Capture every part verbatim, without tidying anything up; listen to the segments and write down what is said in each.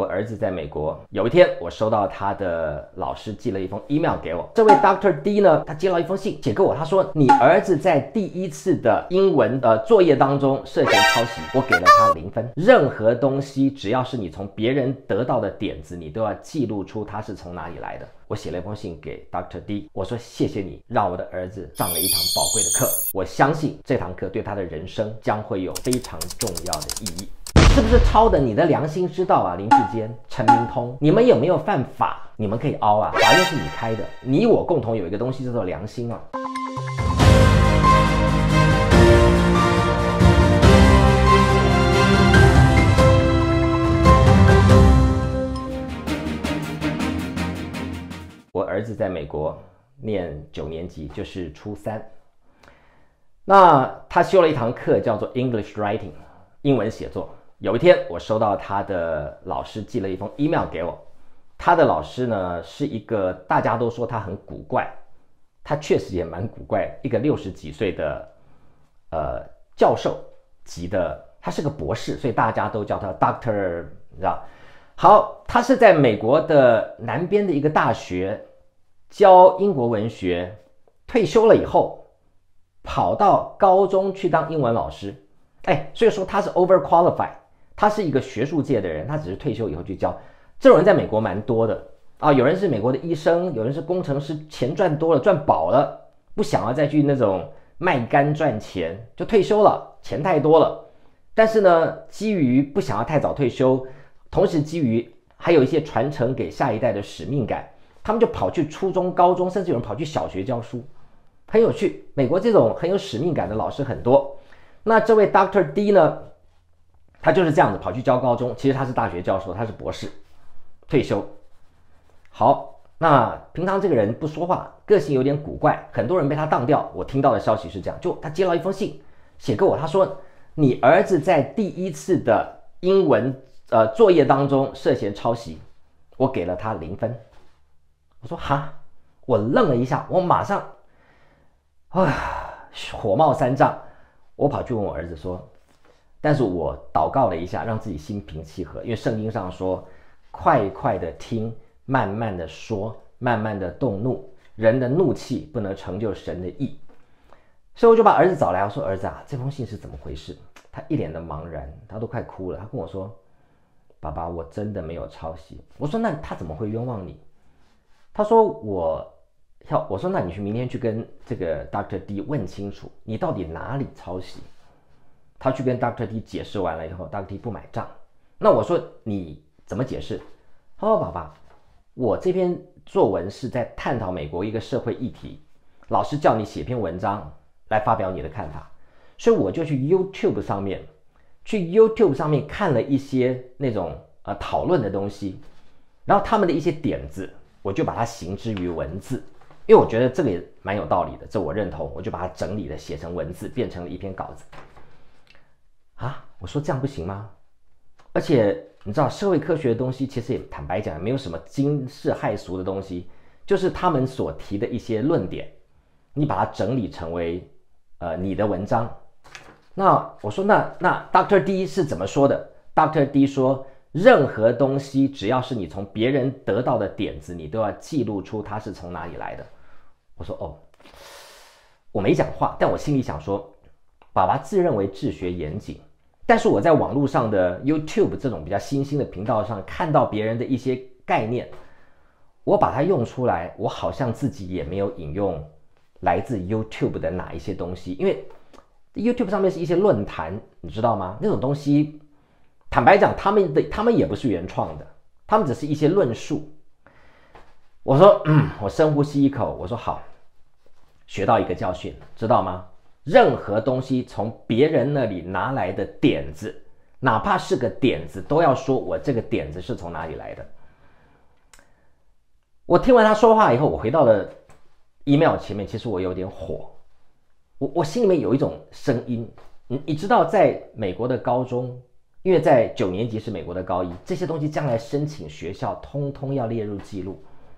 我儿子在美国，有一天我收到他的老师寄了一封 email 给我。这位 Doctor D 呢，他接到一封信，写给我，他说你儿子在第一次的英文呃作业当中涉嫌抄袭，我给了他零分。任何东西只要是你从别人得到的点子，你都要记录出它是从哪里来的。我写了一封信给 Doctor D， 我说谢谢你让我的儿子上了一堂宝贵的课，我相信这堂课对他的人生将会有非常重要的意义。是不是抄的？你的良心知道啊，林志坚、陈明通，你们有没有犯法？你们可以凹啊，法院是你开的，你我共同有一个东西叫做良心啊。我儿子在美国念九年级，就是初三。那他修了一堂课叫做 English Writing， 英文写作。有一天我收到他的老师寄了一封 email 给我，他的老师呢是一个大家都说他很古怪，他确实也蛮古怪，一个六十几岁的呃教授级的，他是个博士，所以大家都叫他 Doctor， 你知道？好，他是在美国的南边的一个大学教英国文学，退休了以后跑到高中去当英文老师，哎，所以说他是 overqualified。他是一个学术界的人，他只是退休以后去教。这种人在美国蛮多的啊，有人是美国的医生，有人是工程师，钱赚多了，赚饱了，不想要再去那种卖肝赚钱，就退休了，钱太多了。但是呢，基于不想要太早退休，同时基于还有一些传承给下一代的使命感，他们就跑去初中、高中，甚至有人跑去小学教书，很有趣。美国这种很有使命感的老师很多。那这位 Doctor D 呢？他就是这样子跑去教高中，其实他是大学教授，他是博士，退休。好，那平常这个人不说话，个性有点古怪，很多人被他当掉。我听到的消息是这样，就他接到一封信，写给我，他说你儿子在第一次的英文呃作业当中涉嫌抄袭，我给了他零分。我说哈，我愣了一下，我马上啊火冒三丈，我跑去问我儿子说。但是我祷告了一下，让自己心平气和，因为圣经上说，快快的听，慢慢的说，慢慢的动怒，人的怒气不能成就神的义。所以我就把儿子找来，我说儿子啊，这封信是怎么回事？他一脸的茫然，他都快哭了。他跟我说，爸爸，我真的没有抄袭。我说那他怎么会冤枉你？他说我要，我说那你去明天去跟这个 Doctor D 问清楚，你到底哪里抄袭？他去跟 Doctor D 解释完了以后 ，Doctor D 不买账。那我说你怎么解释？他说：“爸爸，我这篇作文是在探讨美国一个社会议题，老师叫你写篇文章来发表你的看法，所以我就去 YouTube 上面，去 YouTube 上面看了一些那种呃讨论的东西，然后他们的一些点子，我就把它形之于文字，因为我觉得这个也蛮有道理的，这我认同，我就把它整理了写成文字，变成了一篇稿子。”啊，我说这样不行吗？而且你知道，社会科学的东西其实也坦白讲，没有什么惊世骇俗的东西，就是他们所提的一些论点，你把它整理成为呃你的文章。那我说那那 Doctor D 是怎么说的 ？Doctor D 说，任何东西只要是你从别人得到的点子，你都要记录出它是从哪里来的。我说哦，我没讲话，但我心里想说。爸爸自认为治学严谨，但是我在网络上的 YouTube 这种比较新兴的频道上看到别人的一些概念，我把它用出来，我好像自己也没有引用来自 YouTube 的哪一些东西，因为 YouTube 上面是一些论坛，你知道吗？那种东西，坦白讲，他们的他们也不是原创的，他们只是一些论述。我说，嗯，我深呼吸一口，我说好，学到一个教训，知道吗？任何东西从别人那里拿来的点子，哪怕是个点子，都要说我这个点子是从哪里来的。我听完他说话以后，我回到了 email 前面，其实我有点火，我我心里面有一种声音，你你知道，在美国的高中，因为在九年级是美国的高一，这些东西将来申请学校，通通要列入记录。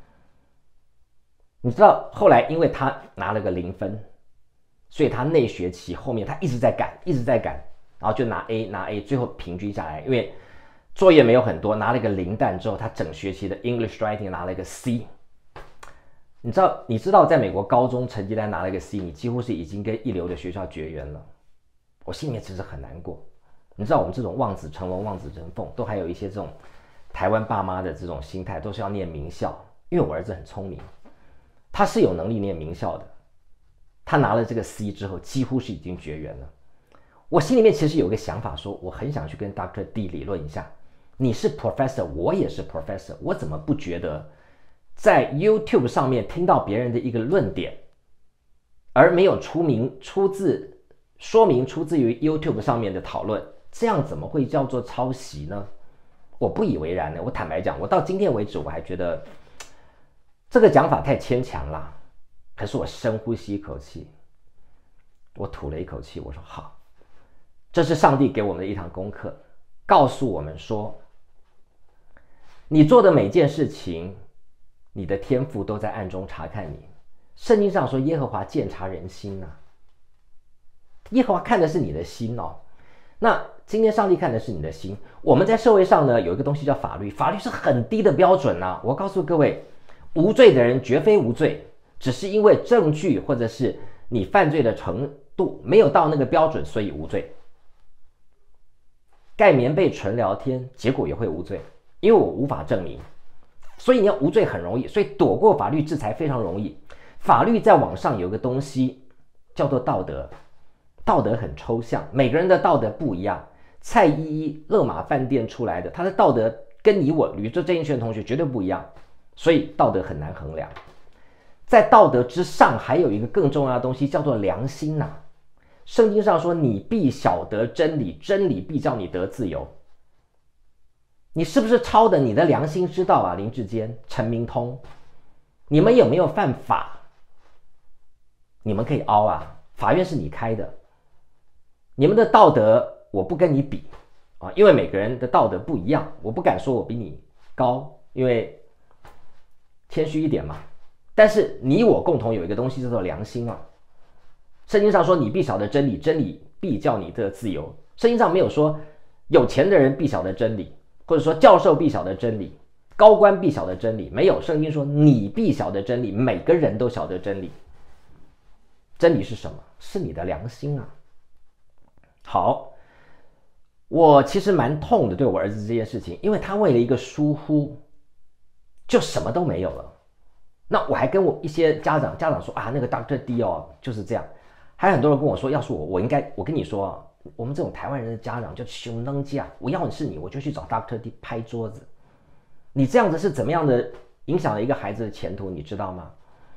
你知道后来因为他拿了个零分。所以他那学期后面他一直在赶，一直在赶，然后就拿 A 拿 A， 最后平均下来，因为作业没有很多，拿了一个零蛋之后，他整学期的 English Writing 拿了一个 C。你知道，你知道，在美国高中成绩单拿了一个 C， 你几乎是已经跟一流的学校绝缘了。我心里面其实很难过。你知道，我们这种望子成龙、望子成凤，都还有一些这种台湾爸妈的这种心态，都是要念名校。因为我儿子很聪明，他是有能力念名校的。他拿了这个 C 之后，几乎是已经绝缘了。我心里面其实有个想法说，我很想去跟 Doctor D 理论一下。你是 Professor， 我也是 Professor， 我怎么不觉得在 YouTube 上面听到别人的一个论点，而没有出名出自说明出自于 YouTube 上面的讨论，这样怎么会叫做抄袭呢？我不以为然呢。我坦白讲，我到今天为止，我还觉得这个讲法太牵强了。可是我深呼吸一口气，我吐了一口气，我说好，这是上帝给我们的一堂功课，告诉我们说，你做的每件事情，你的天父都在暗中察看你。圣经上说，耶和华鉴察人心啊，耶和华看的是你的心哦。那今天上帝看的是你的心。我们在社会上呢，有一个东西叫法律，法律是很低的标准啊。我告诉各位，无罪的人绝非无罪，只是因为证据或者是你犯罪的程度没有到那个标准，所以无罪。盖棉被纯聊天，结果也会无罪，因为我无法证明。所以你要无罪很容易，所以躲过法律制裁非常容易。法律在网上有个东西叫做道德，道德很抽象，每个人的道德不一样。蔡依依乐马饭店出来的，他的道德跟你我吕州郑义轩同学绝对不一样，所以道德很难衡量。在道德之上，还有一个更重要的东西叫做良心呐、啊。圣经上说，你必晓得真理，真理必叫你得自由。你是不是抄的？你的良心知道啊，林志坚、陈明通，你们有没有犯法？你们可以凹啊，法院是你开的。你们的道德我不跟你比啊，因为每个人的道德不一样，我不敢说我比你高，因为谦虚一点嘛。但是你我共同有一个东西叫做良心啊。圣经上说，你必晓得真理，真理必叫你得自由。圣经上没有说有钱的人必晓得真理，或者说教授必晓得真理，高官必晓得真理，没有。圣经说你必晓得真理，每个人都晓得真理。真理是什么？是你的良心啊。好，我其实蛮痛的，对我儿子这件事情，因为他为了一个疏忽，就什么都没有了。那我还跟我一些家长，家长说啊，那个 Doctor D 哦就是这样。还有很多人跟我说，要是我，我应该，我跟你说啊，我们这种台湾人的家长就凶能架，我要是你，我就去找 Doctor D 拍桌子。你这样子是怎么样的影响了一个孩子的前途，你知道吗？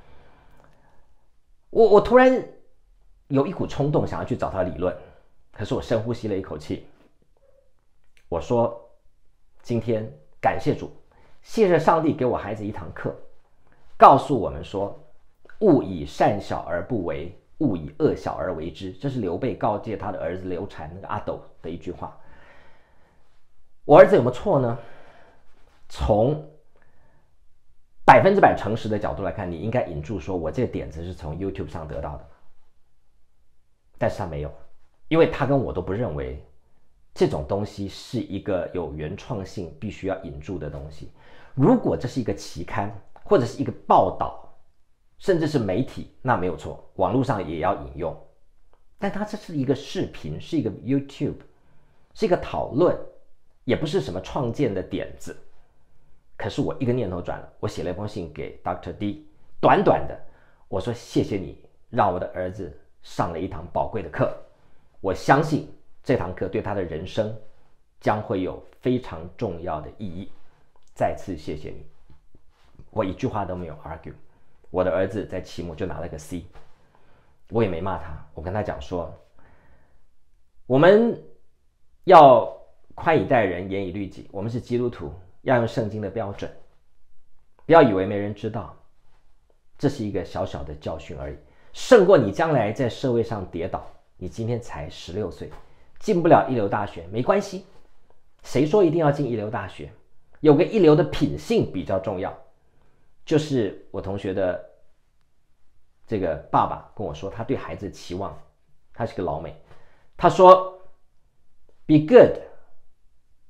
我我突然有一股冲动想要去找他理论，可是我深呼吸了一口气，我说今天感谢主，谢谢上帝给我孩子一堂课，告诉我们说，勿以善小而不为，勿以恶小而为之。这是刘备告诫他的儿子刘禅那个阿斗的一句话。我儿子有没有错呢？从百分之百诚实的角度来看，你应该引注说，我这个点子是从 YouTube 上得到的，但是他没有，因为他跟我都不认为这种东西是一个有原创性必须要引注的东西。如果这是一个期刊或者是一个报道，甚至是媒体，那没有错，网络上也要引用。但它这是一个视频，是一个 YouTube， 是一个讨论，也不是什么创建的点子。可是我一个念头转了，我写了一封信给 Doctor D， 短短的，我说谢谢你让我的儿子上了一堂宝贵的课，我相信这堂课对他的人生将会有非常重要的意义。再次谢谢你，我一句话都没有 argue。我的儿子在期末就拿了个 C， 我也没骂他，我跟他讲说，我们要宽以待人，严以律己，我们是基督徒，要用圣经的标准，不要以为没人知道，这是一个小小的教训而已，胜过你将来在社会上跌倒。你今天才十六岁，进不了一流大学没关系，谁说一定要进一流大学？有个一流的品性比较重要。就是我同学的这个爸爸跟我说，他对孩子的期望，他是个老美，他说 be good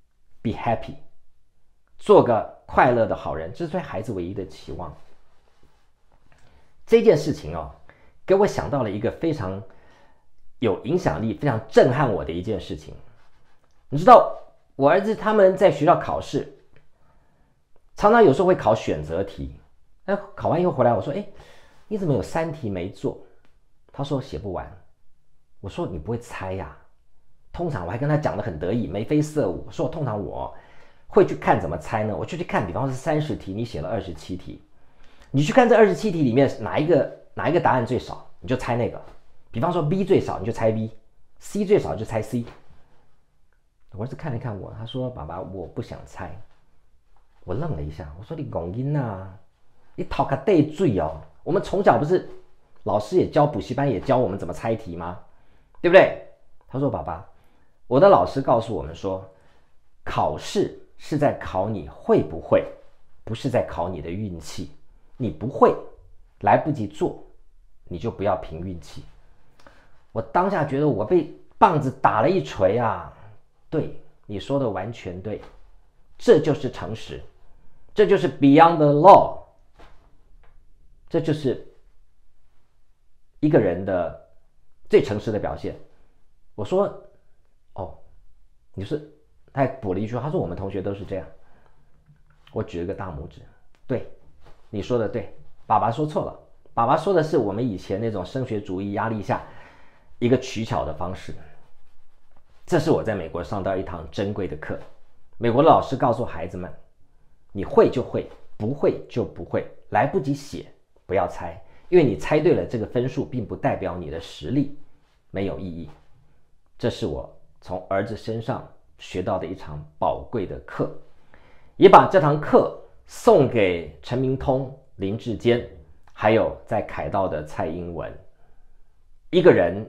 be happy， 做个快乐的好人，这是对孩子唯一的期望。这件事情哦，给我想到了一个非常有影响力、非常震撼我的一件事情。你知道，我儿子他们在学校考试，常常有时候会考选择题。哎，考完以后回来，我说：“哎，你怎么有三题没做？”他说：“写不完。”我说：“你不会猜呀？”通常我还跟他讲得很得意，眉飞色舞，说：“通常我会去看怎么猜呢？我就去看，比方说是三十题，你写了二十七题，你去看这二十七题里面哪一个哪一个答案最少，你就猜那个。比方说 B 最少，你就猜 B；C 最少就猜 C。”我儿子看了看我，他说：“爸爸，我不想猜。”我愣了一下，我说：“你戆音啊，你讨个对罪哦！我们从小不是老师也教，补习班也教我们怎么猜题吗？对不对？”他说：“爸爸，我的老师告诉我们说，考试是在考你会不会，不是在考你的运气。你不会，来不及做，你就不要凭运气。”我当下觉得我被棒子打了一锤啊！对，你说的完全对，这就是诚实，这就是 beyond the law， 这就是一个人的最诚实的表现。我说：“哦，你是？”他还补了一句，他说：“我们同学都是这样。”我举了个大拇指，对，你说的对，爸爸说错了，爸爸说的是我们以前那种升学主义压力下一个取巧的方式。这是我在美国上到一堂珍贵的课。美国的老师告诉孩子们，你会就会，不会就不会，来不及写不要猜，因为你猜对了，这个分数并不代表你的实力，没有意义。这是我从儿子身上学到的一场宝贵的课，也把这堂课送给陈明通、林志坚，还有在凯道的蔡英文。一个人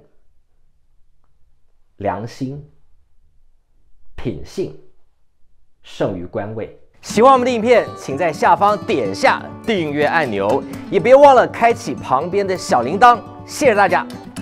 良心、品性胜于官位。喜欢我们的影片，请在下方点下订阅按钮，也别忘了开启旁边的小铃铛。谢谢大家。